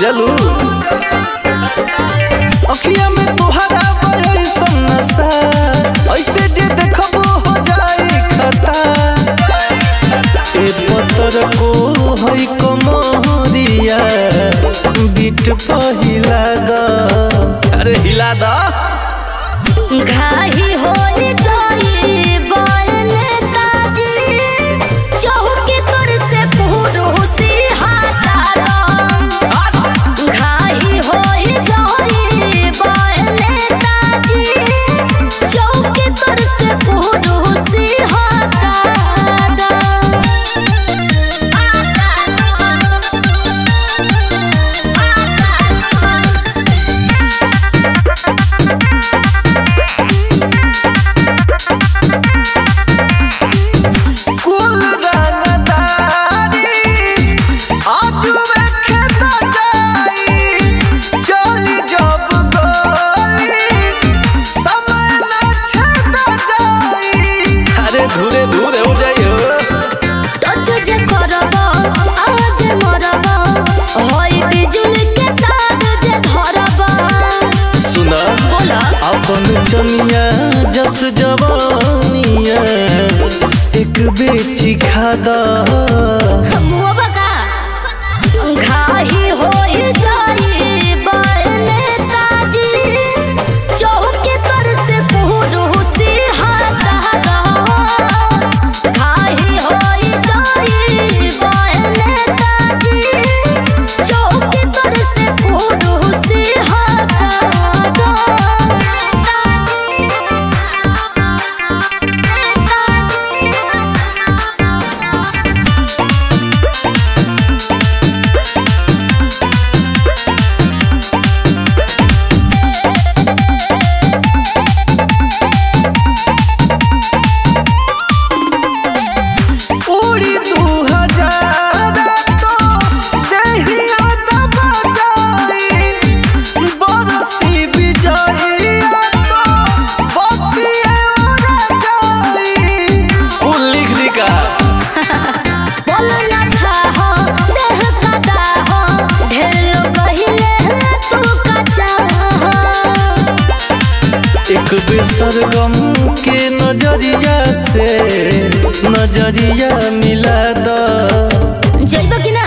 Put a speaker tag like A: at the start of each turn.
A: बुझलू अखिया में तोहरा ऐसन नशा ऐसे जे देखबो हो जाए खता ए पत्थर को है कमरिया बीट पहिला दा अरे हिला दा
B: घाही हो जाए बरने ताजी चौकी तोर से पूरो से हटा दो घाही हो जाए बरने ताजी चौकी तोर से पूरो से हटा दो
A: अपन चनिया जस जवानिया एक बेची खादा
B: घाही हो जाए बरने ताजी चौकी तोर से पूरो से हटा दो घाही हो जाए बरने ताजी चौकी तोर से पूरो से हटा दो
A: एक बेसरगम के नजरिया से नजरिया मिला दा
B: जइबो कि